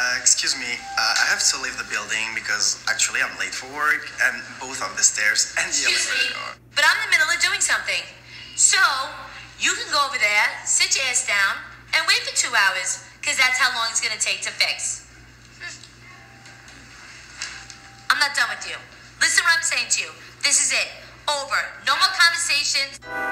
Excuse me, I have to leave the building because actually I'm late for work and both of the stairs and the Excuse me, elevator are. but I'm in the middle of doing something. So, you can go over there, sit your ass down, and wait for 2 hours, because that's how long it's going to take to fix. I'm not done with you. Listen what I'm saying to you. This is it. Over. No more conversations.